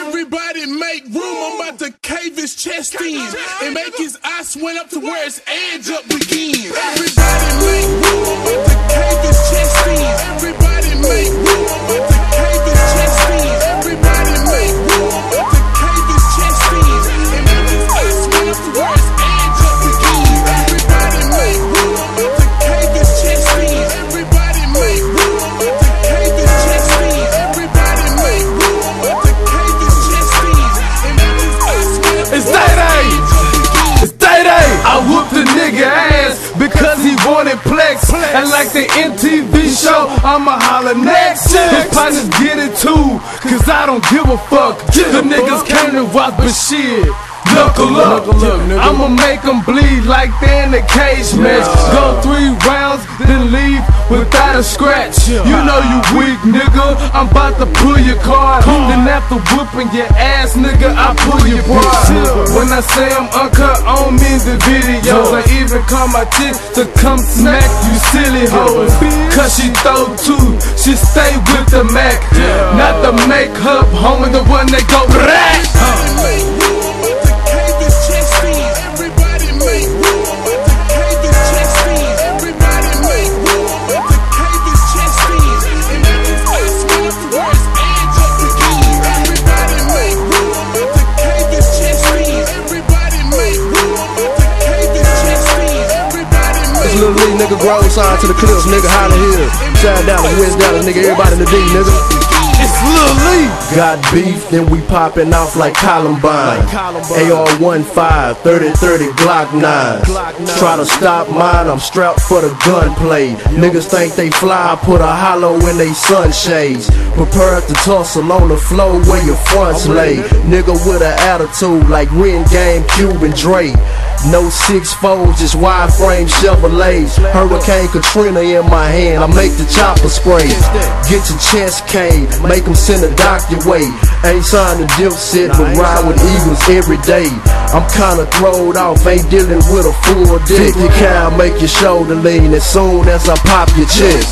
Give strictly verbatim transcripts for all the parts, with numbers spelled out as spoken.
Everybody make room, I'm about to cave his chest in and make his eyes swell up to where his edge up begins. Everybody make room, I'm about to cave his chest in. Everybody make room, I'm about to cave his chest in. Everybody make room, I'm about to cave his chest in and make his eyes swell up to where his edge up begins. Everybody make room, I'm about to cave his chest in. Everybody make room, I'm about to cave his chest in. Everybody make room, I'm about to cave his chest in and make his eyes swell up to It's Dae Dae. It's Dae Dae. I whooped the nigga ass because he wanted plex. And like the M T V show, I'ma holler next. His partners get it too, cause I don't give a fuck. The niggas came to watch, but shit, knuckle up. I'ma make them bleed like they in a cage match. Go three rounds, then leave without a scratch. You know you weak, nigga. I'm about to pull your card. Then after whooping your ass, nigga, I pull your part. When I say I'm uncut, I don't mean the videos. I even call my chick to come smack you silly hoes. Cause she throw two, she stay with the Mac. Not the makeup, homie, the one that go rack. Little Lee, nigga, grow sign to the clips, nigga, holla here. Shout down to West Dallas, nigga, everybody in the D, nigga. It's Lil Lee. Got beef, then we popping off like Columbine. A R one five, thirty thirty Glock nine. Try to stop mine, I'm strapped for the gunplay. Niggas think they fly, put a hollow in they sunshades. Prepare to tussle on the floor where your fronts lay. Nigga with an attitude like Ren Game, Cuban Drake. No six fours, just wide frame Chevrolets. Hurricane Katrina in my hand, I make the chopper spray. Get your chest caved, make them send a doc your way. Ain't signed a deal set, but ride with Eagles every day. I'm kinda throwed off, ain't dealing with a full dick. fifty cal make your shoulder lean as soon as I pop your chest.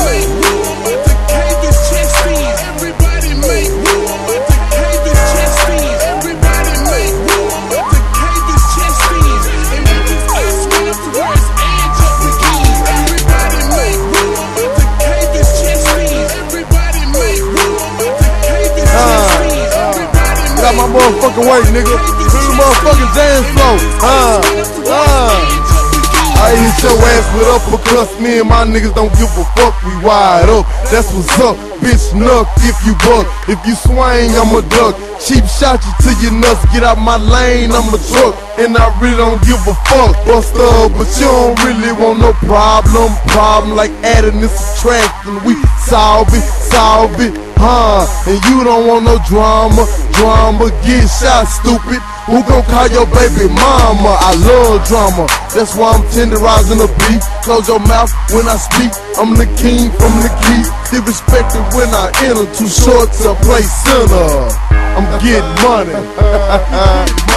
Got my motherfucking way, nigga. To the motherfucking dance floor. Uh, uh. I hit your ass with uppercuts. Me and my niggas don't give a fuck. We wide up. That's what's up. Bitch, nuck if you buck. If you swing, I'm a duck. Cheap shot you to your nuts. Get out my lane, I'm a truck. And I really don't give a fuck. Bust up, but you don't really want no problem. Problem like adding and subtracting. We solve it, solve it. Huh, and you don't want no drama, drama, get shot, stupid. Who gon' call your baby mama? I love drama, that's why I'm tenderizing the beat. Close your mouth when I speak, I'm the king from the key. Disrespected when I enter, too short to play center. I'm getting money.